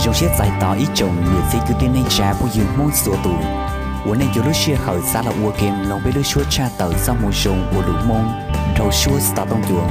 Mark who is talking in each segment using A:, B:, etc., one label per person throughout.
A: trong chiếc giải tỏ ý chồng người xây cứ tên nên trả của dương môn sửa tù của nên cho lúc xưa khởi xa là ua kem lòng với lúc chúa cha tờ sau một rồng của đủ môn đầu chúa start tông chuồng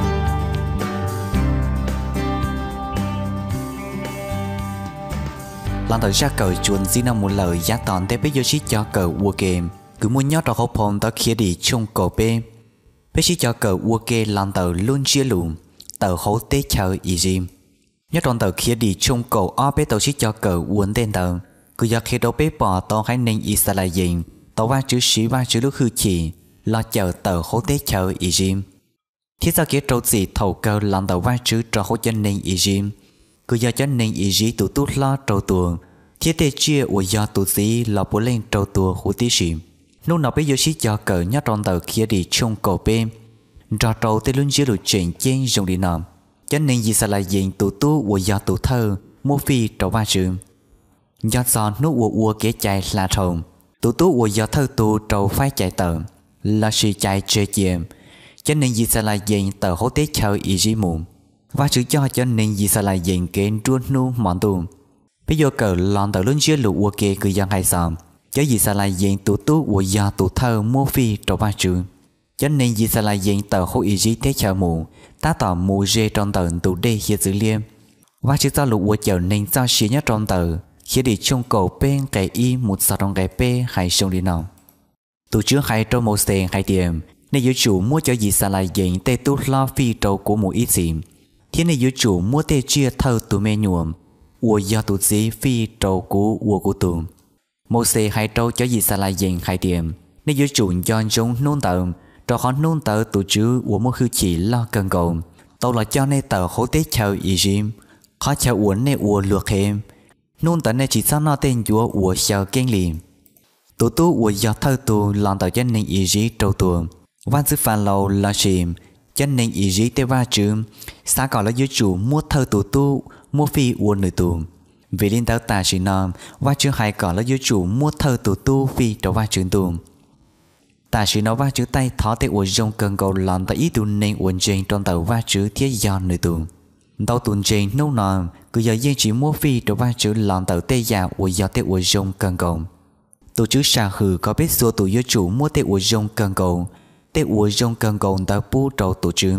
A: lần đầu ra cờ chuồn xin năm một lời giá tòn để biết vô chí cho cờ ua kem cứ muốn nhớ trong hộp hồn ta kia đi chung cổ bê biết chí cho cờ ua kem lần đầu luôn chia lùm tờ hố tế chờ ý dìm nhớ trong tờ kia đi chung cổ o bé tàu chí cho cờ uốn tên tờ cứ giờ khi đâu bé bỏ tàu hay nên ý xa là gì tàu va chữ sĩ va chữ lúc hư chỉ lo chờ tờ hố tế chờ ý dìm thiết ra kia trâu gì thầu cờ lần đầu va chữ cho hố chân nên ý dìm cứ giờ chân nên ý dì tụ tút lo trâu tuồng thiết tế chia của giờ tụ dì lo bố lên trâu tuồng hú tí xìm lúc nào bé vô chí cho cờ nhớ trong tờ kia đi chung cổ bé cho trâu tế luôn dưới lụt chuyện trên dùng đi nằm cho nên gì sẽ là gì tụ tu của giờ tụ thơ mua phi trâu ba trường do giòn nút ua kế chạy là thồng tụ tu của giờ thơ tụ trâu phải chạy tờ là sự chạy chơi chìm cho nên gì sẽ là gì tờ hố tế chơi ý dĩ mụn và chữ cho nên gì sẽ là gì kén truôn nu mọn tù bây giờ cờ lon tờ luôn dưới lụt ua kế cứ dân hay sòm cho gì sẽ là gì tụ tu của giờ tụ thơ mua phi trâu ba trường cho nên gì sẽ là gì tờ hố ý dĩ tế chờ mù ta tỏ mù rê trong tờ tụ đê hiện dữ liêm và chữ do lục ua chờ nên do xí nhất trong tờ khi đi chung cổ bên cái y một sao trong cái bê hay xong đi nào tụ trước hay trong một xe hay tiền nên giới chủ mua cho gì sẽ là gì tê tu lo phi trâu của một ít gì thế nên giới chủ mua tê chia thơ tụ mê nhuộm ua do tụ dí phi trâu của ua của tụ một xe hay trâu cho gì sẽ là gì hay tiền nên giới chủ do giống nôn tờ cho họ nôn tờ tụ chứ ua mua khư chỉ lo cần cầu tàu là cho nên tờ hố tế chờ ý dìm họ chờ uốn nên ua luộc thêm nôn tờ nên chỉ sao nó tên chúa ua chờ kinh liềm tụ tu ua do thơ tụ lòng tờ chân nên ý dí trâu tù văn sư phản lâu là chìm chân nên ý dí tế va chứ xa gọi là giới chủ mua thơ tụ tu mua phi ua nơi tù vì liên tờ ta chỉ nòm và chứ hay gọi là giới chủ mua thơ tụ tu phi trâu va trường tù ta chỉ nói va chữ tay thó tới uốn rong cần cầu lòn tại ý tụ nên uốn trên trong tàu va chữ thiết do nơi tụ tàu tuần trên nâu nòn cứ giờ dây chỉ mua phi trong va chữ lòn tàu tê già uốn do tới uốn rong cần cầu tụ chữ xa hừ có biết xua tụ giới chủ mua tới uốn rong cần cầu tới uốn rong cần cầu tàu pu trâu tụ chữ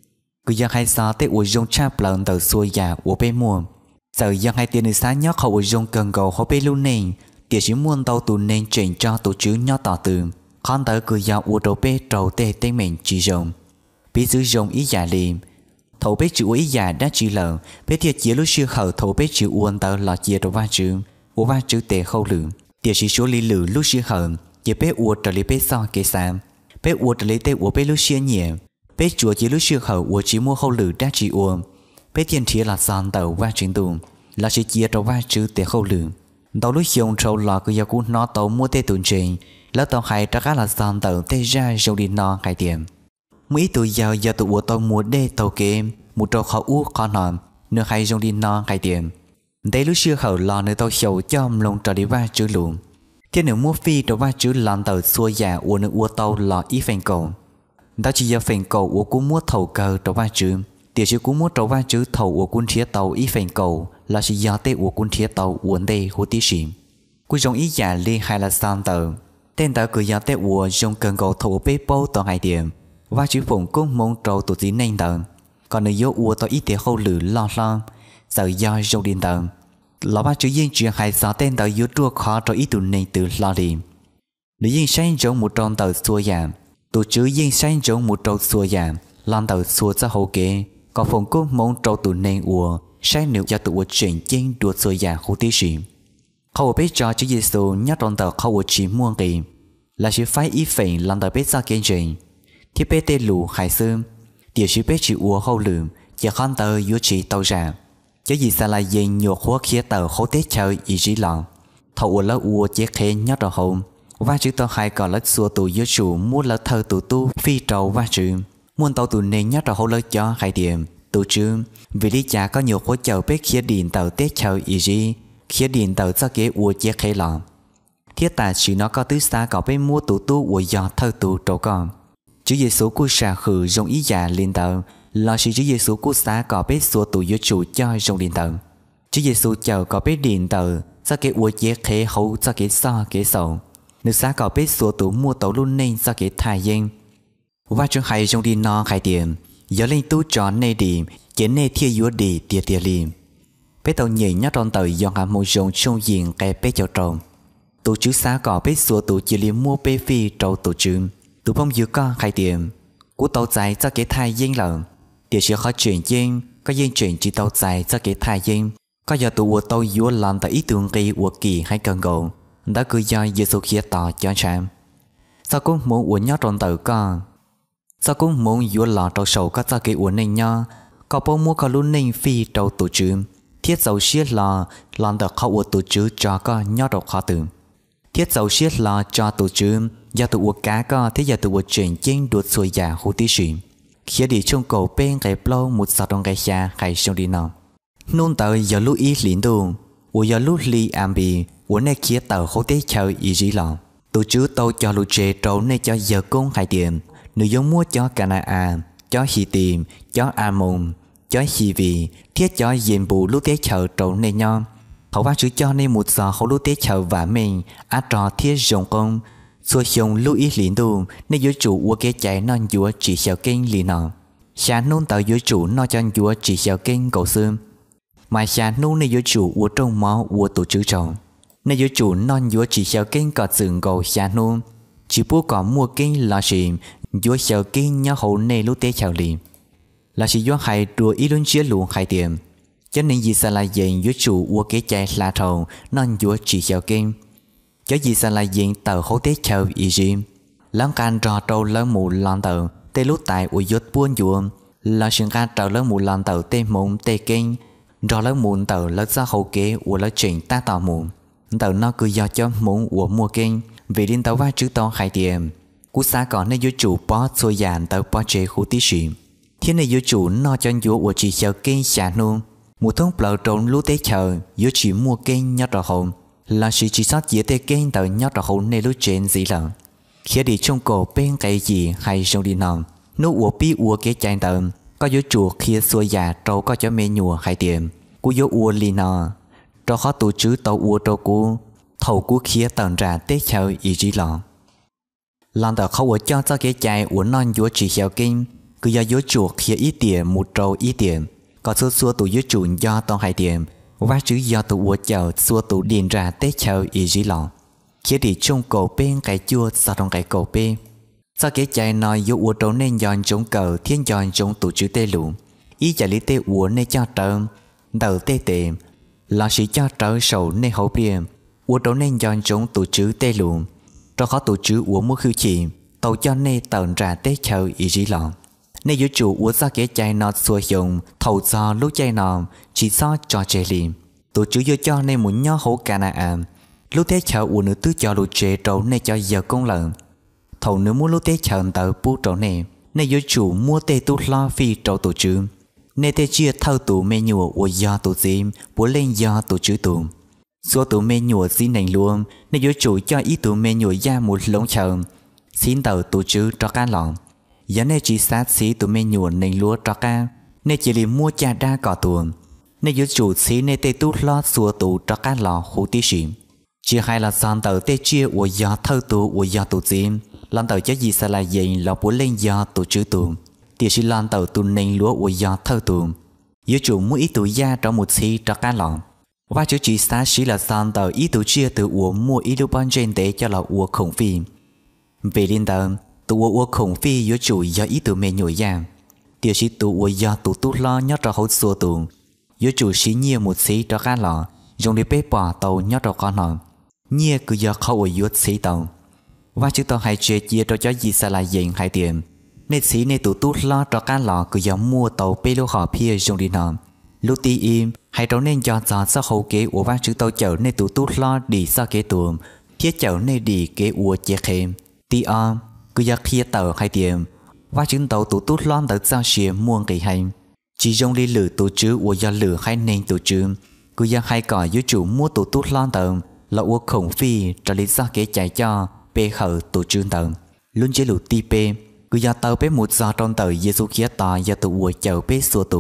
A: cứ giờ hay sao tới uốn rong chắp lần tàu xua già uốn bé mua giờ giờ hay tiền sáng nhóc hậu uốn rong cần cầu họ bé luôn nên tiền chỉ muốn tàu tụ nên chuyển cho tụ chữ nhóc tỏ từ con tới cứ giao ua đầu bê trầu tê tên mình chỉ rồng bí giữ rồng ý giả liềm thầu bê chữ ý giả đã chỉ lờ bê thiệt chia lúc xưa khẩu thầu bê chữ uôn tờ là chia đầu va chữ ua va chữ tê khâu lử tiệt chỉ số lý lử lúc xưa khẩu chia bê ua trở lý bê so kê sam bê ua trở lý tê ua bê lúc xưa nhẹ bê chùa chia lúc xưa khẩu ua chỉ mua khâu lử đã chỉ uôn bê thiên thiệt là son tàu va chữ tù là chỉ chia đầu va chữ tê khâu lử tàu lúc xưa trâu là cứ giao cú nó tàu mua tê tuần trình lỡ tàu hay trả cá là son tàu tê ra rồi đi no hai tiền mấy tụi giàu giờ tụi tàu mua đê tàu kém một trâu khẩu u con nòn nửa hay rồi đi no hai tiền đây lúc xưa khẩu lò nơi tàu sầu chom lồng trò đi va chữ luồng thế nếu mua phi trò va chữ lòn tàu xua già u nửa u tàu lò ý phèn cầu đó chỉ giờ phèn cầu u cũng mua thầu cờ trò va chữ tiền chỉ cũng mua trò va chữ thầu u cũng thiệt tàu ý phèn cầu là chỉ giờ tê u cũng thiệt tàu uốn đây hú tí xỉm cuối trong ý già liên hay là son tàu tên tờ cười giờ tê ua dùng cần cầu thủ bê bố tờ hai điểm và chữ phụng cũng mong trâu tụt tí nên tờ còn nơi yếu ua tờ ít tiền hậu lử lo giờ do dùng điện tờ là ba chữ yên chuyện hay sao tên tờ yếu chua khó cho ít tụi nên từ lo điểm nếu yên sáng giống một trâu tờ xua giảm tụi chữ yên sáng giống một trâu xua giảm lan tờ xua ra hậu kế còn phụng cũng mong trâu tụi nên ua sáng nếu cho tụi chuyển trên đuột xua giảm hữu tí xỉm khâu biết cho Chúa Giêsu nhắc trong tờ khâu chỉ muôn kỳ là chỉ phải ý phèn làm tờ biết ra kiến trình thì biết tê lù hải sư điều chỉ biết chỉ uo hậu lượm chỉ khăn tờ yếu chỉ tàu ra chứ gì sẽ là gì nhiều khóa khía tờ khâu tết chơi ý chỉ lòng thầu uo lỡ uo chế khé nhắc đầu hậu và chữ tờ hai còn lỡ xua tụ yếu chủ mua lỡ thơ tụ tu phi trầu và chữ muốn tàu tụ nên nhắc đầu hậu lỡ cho hai điểm tụ chữ vì lý cha có nhiều khóa chờ biết khía điện tàu tết chơi ý chỉ khi điện tàu cho kế ua chế khé lọ thiết tài chỉ nó có tứ xa có bên mua tụ tu ua do thơ tụ trổ con Chúa Giêsu của xa khử rong ý già liên tàu là sự Chúa Giêsu của xa có bên xua tụ yếu chủ cho rong liên tàu Chúa Giêsu chào có biết điện tờ ra cái uống chế khế hậu ra cái so cái sầu nước xa có biết số tủ mua tàu luôn nên ra cái thai dân và trong hai trong đi nó khai tiền giờ lên tu tròn nê đi chế nê thiê yếu đi tiệt tiệt liền bé tàu nhảy nhát tròn tờ do cả một dòng trong diện cái bé cho tròn tụ chữ xa có biết số tụ chỉ liền mua bé phi trâu tụ chữ tụ phong yếu có khai tiền của tàu dài ra cái thai dân lợn để sẽ khó chuyển dân có dân chuyển chỉ tàu dài ra cái thai dân có giờ tụ tàu yếu làm tại ý tưởng kỳ của kỳ hay cần gồm đã cứ do Giêsu khía tỏ cho chạm sao cũng muốn uống nhát tròn tờ con sao cũng muốn yếu lọ trâu sầu có ra cái uống nên nhau có bố mua có luôn nên phi trâu tụ chữ thiết dầu xiết lò làm được khó uống tụ chữ cho có nhát trâu khó tưởng thiết dầu xiết lò cho tụ chữ do tụ uống cá có thế giờ tụ uống chuyển chính đuột xuôi giả hú tí xuyên khi đi trong cổ bên cái plau một sao trong cái xa hay trong đi nào nôn tờ giờ lúc ý liền đồ uống giờ lúc li am bì uống này kia tờ hú tí chơi ý gì lọ tụ chữ tàu cho lũ trẻ trâu này cho giờ công hai tiền nữ giống mua cho Cana cho Hi tìm cho Amon cho Hi vì thiết cho diện bù lúc tế chờ trâu này nhau họ va chữ cho nên một giờ họ lúc tế chờ và mình trò thiết rộng công xua xong lưu ý liền đồ nên giới chủ của cái chạy non chúa chỉ xào kênh liền nọ xa nôn tờ giới chủ nó cho chúa chỉ xào kênh cầu xương mà xa nôn nên giới chủ của trong máu của tổ chức trọng nên giới chủ non chúa chỉ xào kênh cọt sừng cầu xa nôn chỉ bố có mua kênh là gì chúa xào kênh nhau hậu nê lúc tế chào liền là chỉ do hai đùa ý luôn chia luôn hai tiền cho nên gì sẽ là gì giới chủ của cái chạy là thầu non chúa chỉ xào kênh cho gì sẽ là diện tờ hỗ tế chờ ý gì lắng can trò trâu lớn mù lon tờ tê lúc tại uy dốt buôn dùa là sự can trò lớn mù lon tờ tê mộng tê kinh trò lớn mù tờ lớn ra hậu kế của lớn chuyện ta tỏ mù tờ nó cứ do cho muốn của mua kinh vì đến tàu va chữ to hai tiền cú xa còn nên giới chủ bó xôi dàn tờ bó chế khu tí xuyên thế này giới chủ nó cho dùa của chỉ chờ kinh xả nôn một thông bờ trộn lú tế chờ giới chỉ mua kinh nhớ trò hồn là sự chỉ sót dễ tê kênh tờ nhót ra hồn nê lúc trên gì lợn khi đi trong cổ bên cái gì hay trong đi nòng nút uống pi uống cái chai tờ có dấu chuột khi xuôi già trâu có cho mê nhùa hay tiền cú dấu uống li nọ trâu khó tụ chứ tàu uống trâu cú thầu cú kia tận ra tê chơi ý gì lọ lần tờ không uống cho cái chai uống non dấu chỉ theo kinh cứ do dấu chuột khi ít tiền một trâu ít tiền có số xua tụ dấu chuột do tao hay tiền và chữ do tụ uống chờ xua tụ điền ra tết chờ ý gì lọ khi đi trong cổ bên cái chua sao trong cái cổ bên sao cái chạy nói dấu uống trâu nên dọn trong cờ thiên dọn trong tụ chữ tê lũ ý giải lý tê uống nên cho trơn đầu tê tê là sĩ cho trơn sầu nên hậu biên uống trâu nên dọn trong tụ chữ tê lũ cho khó tụ chữ uống mua khư chỉ tàu cho nên tận ra tết chờ ý gì lọ nên giới chủ uống ra cái chai nọ xua dùng thầu do lúc chai nọ chỉ do cho trẻ liền tổ chức vô cho nên muốn nhó hổ Cana lúc thế chờ uống nữ tứ cho lũ trẻ trâu nên cho giờ công lợn thầu nếu muốn lúc thế chờ tờ bút trâu này nên giới chủ mua tê tu lo phi trâu tổ chức nên tê chia thâu tụ mê nhùa của do tổ dìm bố lên do tổ chức tụ số tụ mê nhùa xin nành luôn nên giới chủ cho ý tụ mê nhùa ra một lông chờ xin tờ tổ chức cho cá lọn giờ này chỉ sát xí tụ mê nhùa nành lúa cho cá nên chỉ liền mua cha đa cỏ tuồng nên giới chủ xí nên tê tu lo xua tụ cho cá lò hú tí xỉm chỉ hai là san tờ tê chia của do thâu tụ của do tụ dìm làm tờ cho gì sẽ là gì là bố lên do tụ chữ tụ thì chỉ làm tờ tụ nành lúa của do thâu tụ giới chủ mua ít tụ da cho một xí cho cá lò và chữ chỉ sát xí là san tờ ít tụ chia từ của mua ít tụ ban trên tế cho là của khổng phi về liên tờ tụ của khổng phi giới chủ do ít tụ mê nhồi da thì chỉ tụ của do tụ tu lo nhớ cho hậu xua tụ giới chủ xí nhiều một xí cho cá lò dùng để bế bỏ tàu nhớ cho con họ nhiều cứ do khâu ở dưới xí tàu và chữ tàu hay chơi chia cho gì sẽ là diện hay tiền nên xí nên tụ tu lo cho cá lò cứ do mua tàu bê lô họ phía dùng đi nọ lúc ti im hay tàu nên cho sao hậu kế của và chữ tàu chở nên tụ tu lo đi sao kế tuồng thiết chở nên đi kế của chế khem ti om cứ do kia tàu hay tiền và chữ tàu tụ tu lo tới sao xìa muôn kỳ hành chỉ dùng đi lử tổ chức của do lử hay nên tổ chức cứ do hai cỏ giới chủ mua tổ tốt lon tầng là của khổng phi cho lý do kế chạy cho bê khởi tổ chức tầng luôn chế lụ ti bê cứ do tàu bê một giờ trong tờ Giêsu kia tỏ do tụ của chầu bê xua tụ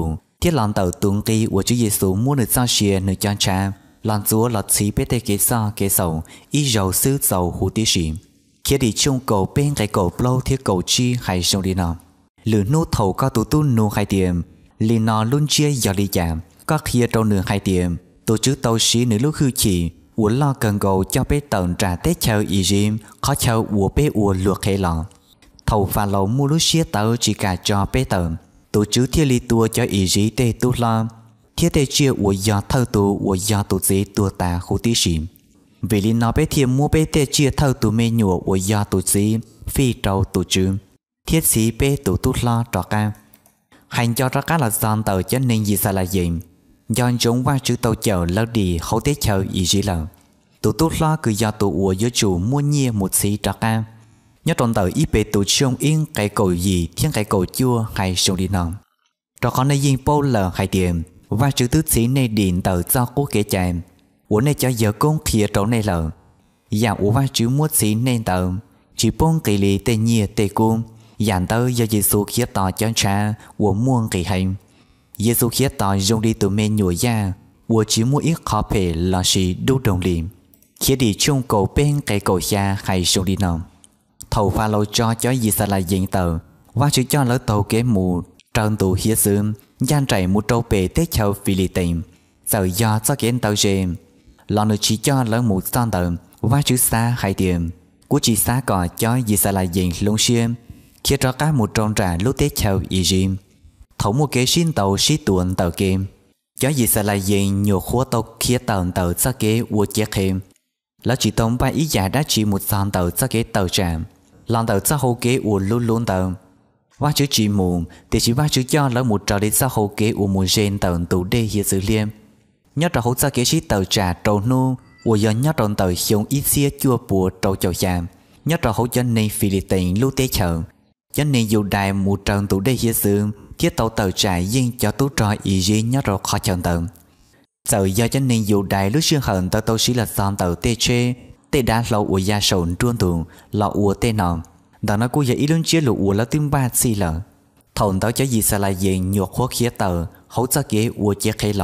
A: thiết lần tàu tuồng kỳ của Chúa Giêsu mua được cho xìa nơi cho cha lần Chúa lọt xí bê tê kế sa kế sầu ý dầu sư dầu hữu tí xỉ khi đi chung cầu bên cái cầu lâu thiết cầu chi hay sông đi nào lửa nô thầu có tụ tu nô hai tiệm lì nọ luôn chia giờ đi chạm các kia trâu nửa hai tiệm tổ chức tàu xí nửa lúc hư chỉ uốn lo cần cầu cho bé tận trả tết chờ ý dìm khó chờ uốn bé uốn luộc hay lọ thầu và lẩu mua lúc xía tàu chỉ cả cho bé tận tổ chức thiết lý tua cho ý dí tê tu lo thiết tê chia uốn giờ thâu tu uốn giờ tu dí tua ta khu tí xìm vì lý nó bé thiêm mua bé tê chia thâu tu mê nhùa uốn giờ tu dí phi trâu tu chứ thiết sĩ bé tu tu lo trọ ca hành cho ra cá là giòn tàu cho nên gì sao là gì do chúng qua chữ tàu chờ lâu đi hậu tế chờ ý gì là tụ tốt lo cứ do tụ ủa giữa chủ mua nhia một xí trạc ca nhớ trong tàu ít bề tụ trông yên cái cầu gì thiên cái cầu chua hay sông đi nòng trò con này yên bao lờ hay tiền và chữ tứ sĩ này điện tàu do cố kế chạy ủa này cho giờ công khía trâu này lờ và ủa và chữ mua xí nên tàu chỉ bông kỳ lì tê nhia tê cung dàn tới do Giêsu khía tỏ cho cha ủa muôn kỳ hành Giêsu khía tỏ dùng đi từ mê nhùa ra ủa chỉ mua ít khó phê là sĩ đu đồng liệm khi đi chung cầu bên cái cầu xa hay sông đi nòng thầu pha lâu cho Giêsu là diễn tờ và chữ cho lỡ tàu kế mù trơn tù hiế xương gian chạy một trâu bề tết châu phi lì tình giờ do cho kiến tàu dềm lò nữ chỉ cho lỡ một son tờ và chữ xa hay tiền của chỉ xa cỏ cho Giêsu là diễn lông xiêm khi cho cá một tròn trà lúc tết châu ý dìm thấu một kế xin tàu xí tuần tàu kim cho Giêsu là diễn nhiều khóa tàu khi tàu cho kế ua chết thêm là chỉ tông ba ý giả đã chỉ một son tàu cho kế tàu tràm lần tàu cho hậu kế ua luôn luôn tàu và chữ chỉ mù thì chỉ ba chữ cho lỡ một trò đến cho hậu kế ua một gen tàu tụ đê hiện sự liêm nhớ trò hậu cho kế xí tàu trà trâu nu ua do nhớ tròn tàu hiông ít xía chua bùa trâu chầu chàm nhớ trò hậu cho nên phi lì tình lưu tế chờ cho nên dù đại một trận tụ đê hiện sự thiết tàu tàu trà riêng cho tú trò ý gì nhớ trò khó chọn tàu giờ do cho nên dù đại lúc xưa hận tàu tàu xí là son tàu tê chê tê đá lâu ua gia sồn truôn tù lọ ua tê nòng đó nó cũng giờ ý luôn chia lụ ua là tiếng ba xì lợ thầu tàu cho gì sao là gì nhột khóa khía tờ hậu cho kế ua chia khay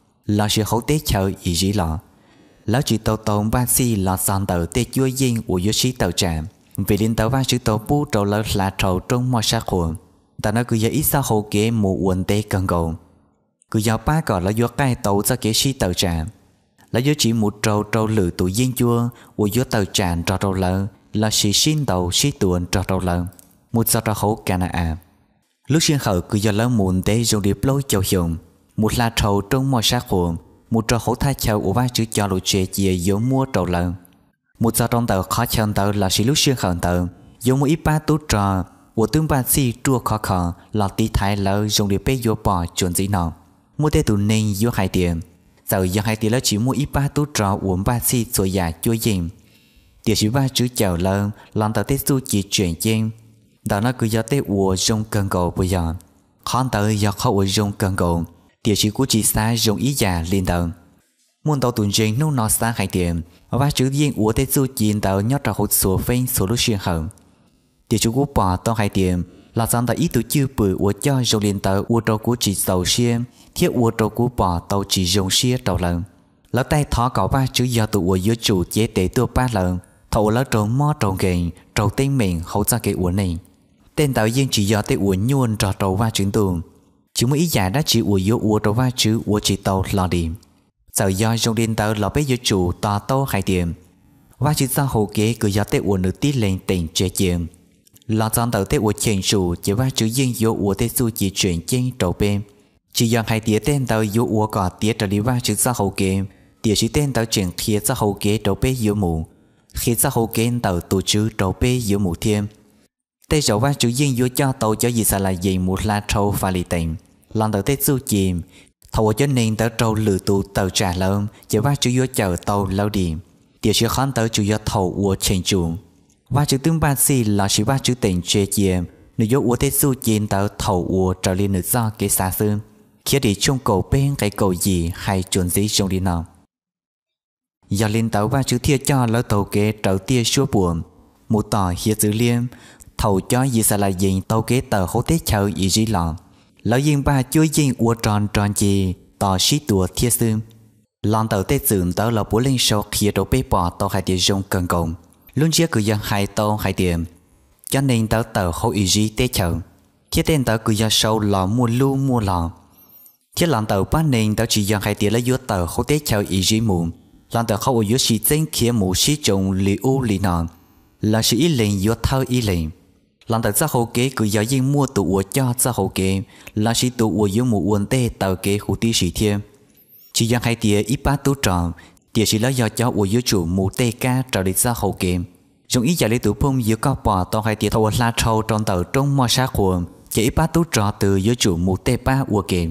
A: lọ sự hậu tế chờ ý gì lọ lão chỉ tàu tàu ba xì lọ son tàu tê chua riêng ua yếu xí tàu trà vì liên tàu ba chữ tàu bu trầu lỡ là trầu trong mò sát khuẩn đó nó cứ giờ ít sao hậu kế mù uẩn tê cần cầu cứ giờ ba cỏ là do cái tàu cho kế xí tàu trà là do chỉ một trâu lử tụ riêng chua ua yếu tàu tràn trò trâu lỡ là sĩ xin tàu sĩ tuần trò trâu lợn một sao trò hậu cả à lúc xuyên khởi cứ do lớn muộn tế dùng điệp lối châu hiểm một là trâu trong mò sát khuẩn một trò hậu thay châu của ba chữ cho lộ chế chia yếu mua trâu lợn một sao trong tàu khó chân tàu là sĩ lúc xuyên khởi tàu dùng một ít ba tú trò của tướng ba si chua khó là tí thái lỡ dùng điệp bê yếu bỏ chuẩn gì nào mua tế tụ nên yếu hai tiền giờ do hai tiền là chỉ mua ít ba tú trò uống ba si rồi giả chua dìm điều chỉ ba chữ chào lợn làm tàu tết du chỉ chuyển trên đó nó cứ do tết ua dùng cần cầu bây giờ khó tới do khó ua dùng cần cầu điều chỉ của chị xa dùng ý giả liên tàu muốn tàu tuần trên nô nó xa hai tiền và chữ riêng ua tết du chỉ tàu nhót ra hột số phên số lúc xuyên hở điều chỉ của bỏ tàu hai tiền là rằng tàu ý tụ chưa bự ua cho dùng liên tàu ua trâu của chị tàu xuyên thiết ua trâu của bỏ tàu chỉ dùng xia tàu lợn lỡ tay thỏ cỏ ba chữ do tụ ua giữa chủ chế tế tua ba lợn thầu lỡ trồng mò trồng gầy trồng tên mình hậu ra cái uốn này tên tạo riêng chỉ do tên uốn nhuần trò trầu va chuyển tường chỉ mới ý giả đã chỉ uốn vô uốn trầu va chữ uốn chỉ tàu lò điểm giờ do trong điện tàu lò bé giữa chủ tòa tàu hai điểm va chữ ra hậu kế cứ do tên uốn được tí lên tỉnh chế chiếm lò trong tàu tên uốn chuyển chủ chỉ va chữ riêng vô uốn tên su chỉ chuyển trên trầu bên chỉ do hai tía tên tàu vô uốn cỏ tía trở đi va chữ ra hậu kế tía chỉ tên tàu chuyển kia ra hậu kế trầu bên vô mù khi xã hội kiến tàu tổ chức trâu bê giữa mùa thêm tây dẫu va chữ riêng vô cho tàu cho gì sao là gì một la trâu pha lì tình lần đầu tết du chìm thầu cho nên tàu trâu lử tụ tàu trả lợn chỉ va chữ vô chờ tàu lâu điểm điều chỉ khó tàu chủ yếu thầu ua trên chuồng va chữ tướng ba si là chỉ va chữ tình chế chìm nếu vô ua tết du chìm tàu thầu ua trở lên được do cái xa xương khi đi chung cầu bên cái cầu gì hay chuẩn gì trong đi nào do liên tàu và chữ thiệt cho lỡ tàu kế trở tia xua buồn một tỏ hiện dữ liêm thầu cho gì sẽ là gì tàu kế tờ hỗ tế chờ ý gì lọ lão yên ba chui yên ua tròn tròn gì tỏ xí tua thiê xương lần đầu tết dưỡng tớ là bố lên sau khi đồ bê bỏ tao hai tiền dùng cần cộng luôn chia cứ dân hai tao hai tiền cho nên tớ tờ hậu ý gì tết chợ khi tên tớ cứ dân sâu lò mua lu mua lò khi lần đầu bắt nên tớ chỉ dân hai tiền lấy vô tờ hậu tết chợ ý gì muộn lần đầu hậu ở xí chân kia mù xí trồng lì u lì nọ là xí ý lệnh vô thơ ý lệnh lần đầu ra hậu kế cứ dân yên mua tụ ua cho ra hậu kế là xí tụ ua vô mù uốn tê tờ kế khu tí xí thêm chỉ dân hai tiền ít bát tú tròn tiền chỉ lấy do cho ua vô chủ mù tê ca trở đi ra hậu kế dùng ý giải lý tụ phong giữa các bỏ tao hai tiền thâu la trâu trong tờ trong mò sát khuẩn chỉ ít bát tú tròn từ giữa chủ mù tê ba ua kế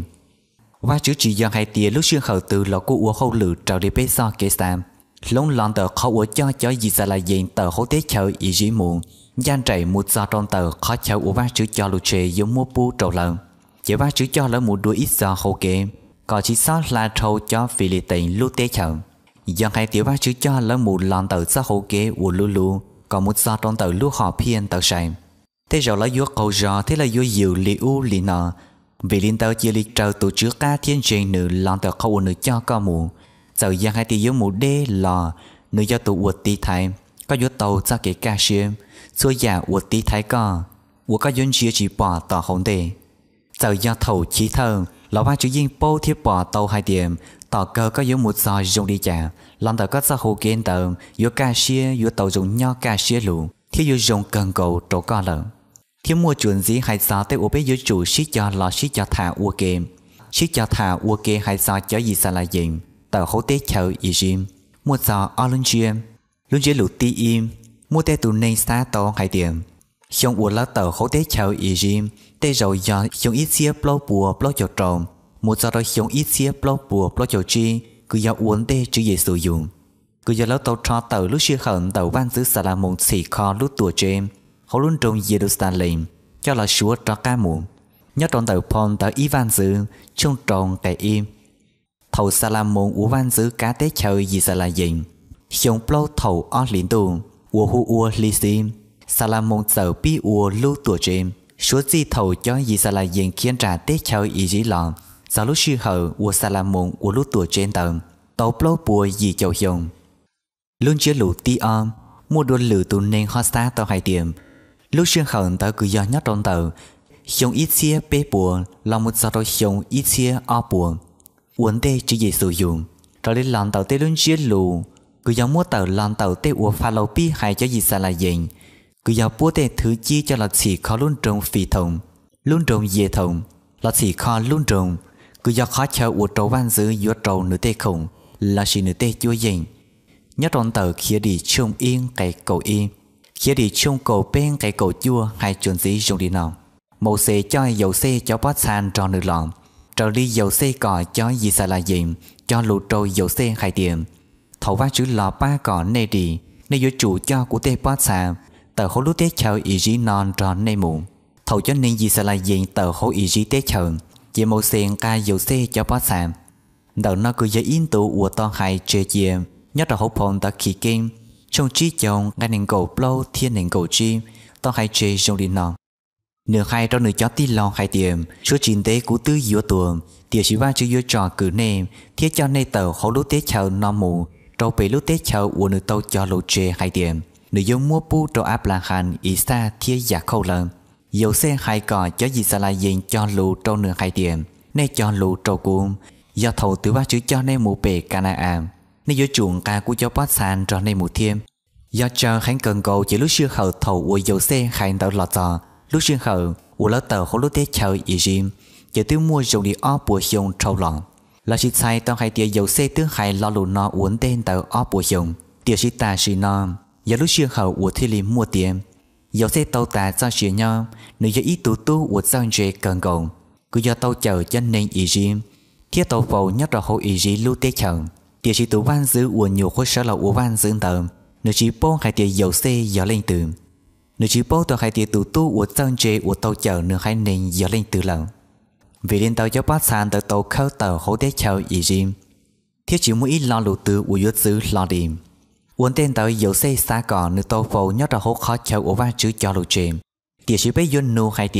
A: và chữ chỉ dân hai tiền lúc xưa khởi từ là cô ua hậu lử trở đi bê so kế sam lông lon tờ khó ua cho gì ra là gì tờ hậu tế chơi ý dĩ muộn gian chạy một giờ trong tờ khó chơi ua và chữ cho lù chê giống mua pu trầu lần chỉ và chữ cho là một đuôi ít giờ hậu kế còn chỉ sót là trâu cho phi lì tình lúc tế chờ dân hai tiểu và chữ cho là một lon tờ ra hậu kế ua lu lu còn một giờ trong tờ lúc họ phiên tờ sài thế rồi là vô cầu giò thế là vô nhiều li u li nọ vì liên tờ chia li trâu tổ chức ca thiên trình nữ lon tờ khâu nữ cho co mù giờ dân hai tiểu một đê lò nữ cho tụ uột tí thái có vô tàu ra cái ca xiêm xua giả uột tí thái co uột có dân chia chỉ bỏ tỏ hồng đề giờ do thầu chí thơ lão ba chữ yên bố thiết bỏ tàu hai điểm tỏ cơ có vô một giờ dùng đi trả lon tờ có ra hồ kiến tờ vô ca xia vô tàu dùng nho ca xia lù thiết vô dùng cần cầu trổ co lợn thiết mua chuyện gì hay sao tới ô bé vô chủ xích cho lò xích cho thả ua kê xích cho thả ua kê hay sao cho gì sao là gì tờ hỗ tế chờ ý dìm mua giờ ở luôn chia lụt tí im mua tê tụ nên xa tàu hai điểm xong ua lá tờ hỗ tế chờ ý dìm tê rồi giờ xong ít xia blo bùa blo cho trộm một giờ đó xong ít xia blo bùa blo cho chi cứ giờ uốn tê chứ gì sử dụng cứ giờ lão tàu cho tàu lúc xưa khẩn tàu van giữ xà la mông xì kho lúc tuổi trên họ luôn trong Jerusalem cho là chúa cho ca muộn nhớ trong tàu pon tàu y van giữ trong tròn cái im thầu xà la mông u van giữ cá tế chơi gì xà la dình xong blo thầu ở liên tu u hu u li sim xà la mông giờ bi u lúc tuổi trên số gì thầu cho gì xà la dình khiến trả tế chơi ý gì lọ sau lúc xưa hở u xà la mông u lúc tuổi trên tầng tàu blo bùa gì châu hiồng luôn chưa lũ ti om mua đôi lử tụ nên hoa xa tàu hai điểm lúc xuyên khẩn tàu cứ do nhát trong tàu xong ít xia bê bùa là một giờ đôi xong ít xia o bùa uốn tê chứ gì sử dụng rồi lên làm tàu tê luôn chưa lù cứ do mua tàu làm tàu tê uốn pha lâu pi hay cho gì xa là gì cứ do búa tê thứ chi cho là chỉ khó luôn trồng phi thùng luôn trồng dê thùng là chỉ khó luôn trồng cứ do khó chờ uốn trâu van giữ giữa trâu nửa tê khủng là chỉ nửa tê chúa dình nhớ trong tờ kia đi chung yên cái cầu yên kia đi chung cầu bên cái cầu chua hay chuyện gì dùng đi nào màu xe cho dầu xe cho bát san cho nước lòng trở đi dầu xe cỏ cho gì xa là gì cho lụt trôi dầu xe hai tiền thầu vác chữ lò ba cỏ nê đi nê vô chủ cho của tê bát san tờ hố lút tê chờ ý gì non tròn nê mù thầu cho nên gì xa là gì tờ hố ý gì tê chờ về màu xe ca dầu xe cho bát san đầu nó cứ dễ in tụ của to hai chê chê nhớ là hậu phong ta khí kinh trong trí chồng ngay nền cầu plau thiên nền cầu chim to hai chê trong đi nọ nửa hai trong nửa chó tí lo hai tiệm số chín tế của tứ giữa tuồng tiệt chỉ va chữ giữa trò cử nè thiết cho nê tàu hậu lúc tế chào no mù trâu bể lúc tế chào của nửa tàu cho lô chê hai tiệm nửa giống mua pu trâu áp là hành ý xa thiết giả khâu lần dầu xe hai cò cho gì xa là dành cho lù trâu nửa hai tiệm nê cho lù trâu cuồng do thầu từ va chữ cho nê mù bể Canaan nên giữa chuồng ca của cháu bát san cho nên một thêm do chờ khánh cần cầu chỉ lúc xưa hậu thầu của dầu xe hành tàu lọt tờ lúc xưa hậu của lỡ tờ hỗ lúc tết chơi ý dìm chỉ tiêu mua dùng đi ó bùa dùng trâu lọn là chỉ sai tao hay tiền dầu xe thứ hai lo lụt nó uốn tên tờ ó bùa dùng tiền sĩ ta sĩ nó giờ lúc xưa hậu của thi lý mua tiền dầu xe tàu ta cho xỉa nhau nếu giờ ít tu của giao dễ cần cầu cứ do tàu chờ cho nên ý dìm thiết tàu phầu nhất là hậu ý dìm lúc tết chờ tiền sĩ tụ van giữ uốn nhiều khối sở là uốn van giữ tầm nếu chỉ bố hai tiền dầu xe giờ lên từ nếu chỉ bố tàu hai tiền tụ tu uốn giao dễ uốn tàu chờ nếu hai nên giờ lên từ lần vì liên tàu cho bát san tàu tàu khâu tàu hỗ tết chờ ý dìm thiết chỉ mỗi lo lụt từ uốn yếu giữ lo điểm uốn tên tàu dầu xe xa còn nếu tàu phầu nhất là hỗ khó chờ uốn van chữ cho lụt chìm tiền sĩ bây giờ nô hai tiền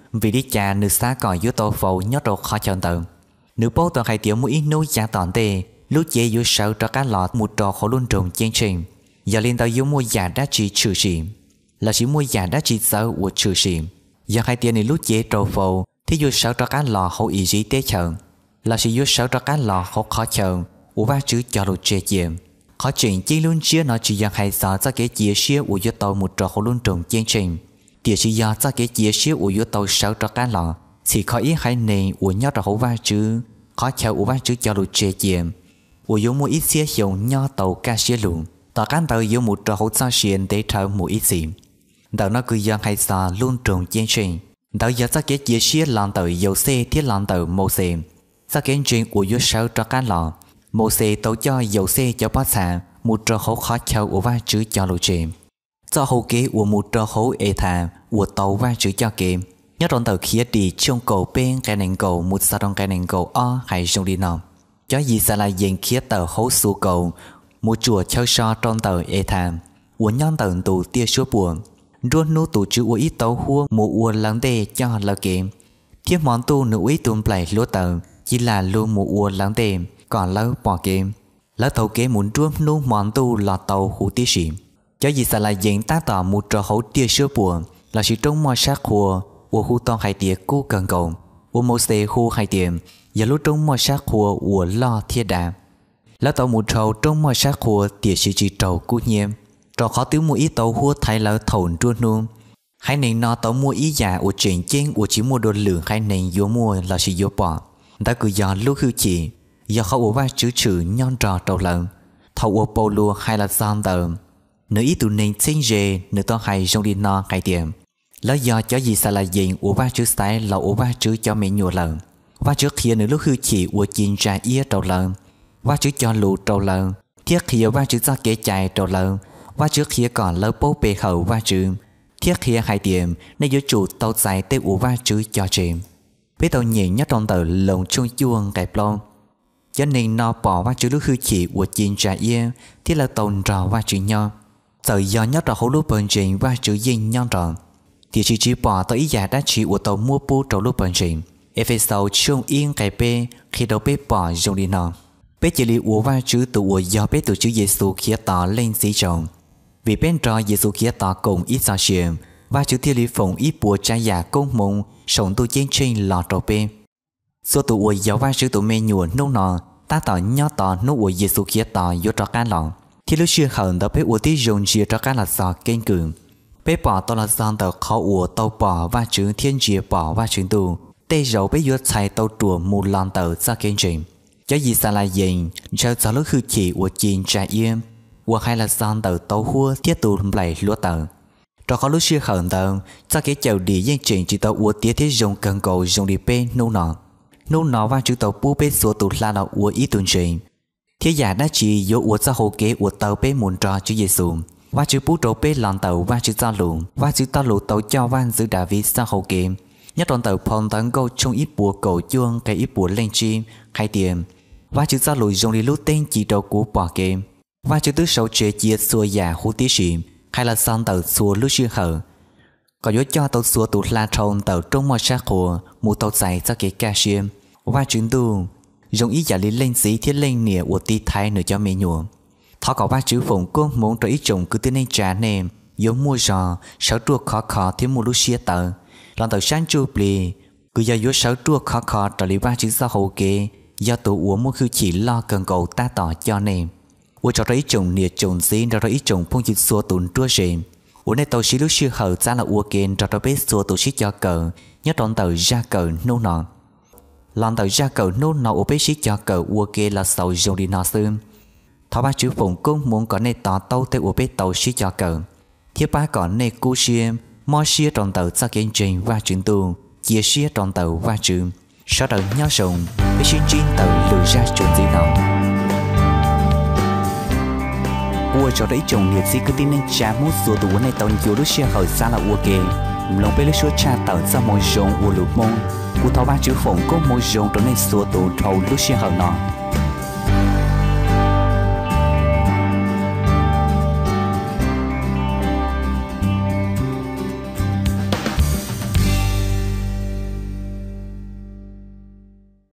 A: vì đi cha nữ xa còn yếu tố phổ nhớ đồ khó chọn tờ nữ bố toàn khai tiểu mũi núi giá toàn tê lúc chế yếu sâu cho các lọt một trò khó luôn trùng chương trình giờ lên tàu yếu mua giả đã chỉ trừ xỉ là chỉ mua giả đã chỉ sâu của trừ xỉ giờ hai tiền này lúc chế trò phổ thì yếu sâu cho các lọt hậu ý gì tế chờ là chỉ yếu sâu cho các lọt hậu khó chờ của ba chữ cho đồ chế chiếm khó chuyện chỉ luôn chia nó chỉ giờ hai giờ cho cái chia sẻ của yếu tàu một trò khó luôn trùng chương trình địa chỉ giờ cho cái chia sẻ của yếu tàu sâu cho các lọt chỉ khó ý hai này của nhau trò hậu ba chữ khó chờ của ba chữ cho đồ chế chiếm của yếu một ít xe hiệu nhau tàu ca xe luôn tàu cán tàu yếu một trò hậu sao xuyên để thở một ít gì tàu nó cứ giờ hai giờ luôn trùng chương trình tàu giờ cho cái chia sẻ làm tàu dầu xe thiết làm tàu màu xe cho cái chuyện của yếu sâu cho các lọt mô xe tàu cho dầu xe cho bát xà một trò hậu khó chờ của ba chữ cho lộ chìm cho hậu kế của một trò hậu ê thà của tàu ba chữ cho kìm nhớ trong tàu khía đi trong cầu bên cái nền cầu một sao trong cái nền cầu o hay trong đi nọ cho gì sẽ là dành khía tàu hậu su cầu một chùa chơi so trong tàu ê thà của nhóm tàu tù tia số buồn luôn nô tù chữ của ít tàu hua một uo lắng đê cho là kìm thiết món tu nữ ít tuôn plei lúa tàu chỉ là luôn một uo lắng đê còn lâu bỏ game lỡ tàu kế muốn truông nu món tu là tàu hủ tiết xỉm cho gì sẽ là diễn tác tỏ một trò hậu tia sữa buồn là sự trong mò sát khua của khu to hai tiệt cu cần cầu của một xe khu hai tiệm giờ lúc trong mò sát khua của lo thiết đà lỡ tàu một trâu trong mò sát khua tiệt sự chỉ trâu cú nhiêm trò khó tiêu mua ít tàu hua thay lỡ thổn truông nu hai nền nó tàu mua ý giả của chuyện trên của chỉ mua đồ lửa hai nền vô mua là sự vô bỏ đã cứ giờ lúc hư chỉ giờเขาบอกว่าchữ chữ nhon trò trâu lợn thầu ở bầu lúa hay là giòn tờ nữ ý tụ nên sinh dê nữ to hay trong đi no hay tiền lấy giờ cho gì sẽ là gì của ba chữ sai là của ba chữ cho mẹ nhùa lợn và trước kia nữ lúc hư chỉ của chín trà ia trâu lợn và chữ cho lù trâu lợn thiết kia ba chữ cho kế chạy trâu lợn và trước kia còn lỡ bố bề hậu ba chữ thiết kia hai tiền nên giữa chủ tàu dài tê của ba chữ cho chìm biết tàu nhẹ nhất trong tờ lồng chuông chuông kẹp lon cho nên nó bỏ qua chữ lúc hư chỉ của chín trà ia thì là tồn trò qua chữ nho giờ do nhất là hỗ lúc bền trình và chữ dinh nhon tròn thì chỉ bỏ tới ý giả đã chỉ của tàu mua pu trâu lúc bền trình sau chung yên cái bê khi đầu bê bỏ dùng đi nọ bê chỉ li của qua chữ tụ của do bê tụ chữ Giêsu khía tỏ lên xí tròn vì bên trò Giêsu khía tỏ cùng ít sao xiêm và chữ thiên lý phụng ít bùa trái giả công mông sống tu chiến tranh lọt trâu bê số tụ của giáo va chữ tụ mê nhuộn nô nọ ta tỏ nhó tỏ nô của Giêsu khía tỏ vô trò cá lọ thì lúc xưa hận đó bé ủa tí dùng chia trò cá là sò kênh cường bé bỏ tao là giòn tờ khó ủa tàu bỏ và chữ thiên chia bỏ và chữ tù tê dầu bé vô chạy tàu trùa một lần tờ ra kênh trình cho gì xa là gì cho cháu lúc hư chỉ của chín trà yên của hai là giòn tờ tàu hua thiết tù lại lúa tờ trò khó lúc xưa hận tờ cho cái chầu đi dân trình chỉ tàu ủa tía thiết dùng cần cầu dùng đi bê nô nọ và chữ tàu pu bê số tụ la đạo ủa ý tuần trình thế giả đã chỉ dỗ ủa ra hồ kế ủa tàu bê muốn trò chữ Giêsu và chữ pu trâu bê lòn tàu và chữ ta lù và chữ ta lù tàu cho van giữ David ra hồ kế nhất đoàn tàu phong tấn câu trong ít bùa cầu chuông cái ít bùa lên chim khai tiền và chữ ta lù dùng đi lúc tên chỉ đầu của bỏ kế và chữ tứ sầu chế chia xua giả hú tí xìm hay là son tàu xua lúc xưa hở có dỗ cho tàu xua tụ la tròn tàu trong mò sát hồ một tàu dài ra cái ca xiêm và chuyện tu dùng ý giả lý lên xí thiết lên nỉa của ti thái nửa cho mẹ nhuộm thọ có ba chữ phụng cô muốn cho ý chồng cứ tên nên trả nèm giống mua giò sáu chua khó thiếu mua lúc xia tờ lần tàu sáng chua bì cứ do dỗ sáu chua khó trở lý ba chữ sao hậu kế do tụ uống mua khư chỉ lo cần cầu ta tỏ cho nèm của cho ý chồng nỉa chồng xí ra ý chồng phong chữ xua tụn chua rèm của này tàu xí lúc xưa hở ra là ua kên cho biết xua tụ xí cho cờ nhất đoạn tàu ra cờ nô nọ làm tàu ra cờ nô nọ ở bế xí cho cờ ua kê là sầu dùng đi nọ xương thọ ba chữ phụng cũng muốn có này tỏ tàu tới ở bế tàu xí cho cờ thiết ba còn này cú xia mò xia trong tàu ra kiến trình và chuyện tu chia xia trong tàu và trường sau đó nhau sùng bế xí chín tàu lừa ra chuyện gì nào ua cho đấy chồng liệt sĩ cứ tin nên cha mút xua tụ này tàu nhiều lúc xia hỏi xa là ua kê lòng bế lúc xua cha tàu ra môi rồng ua lụt mông của thọ ba chữ phụng có môi rồng trong này xua tụ thầu lúc xia hỏi nọ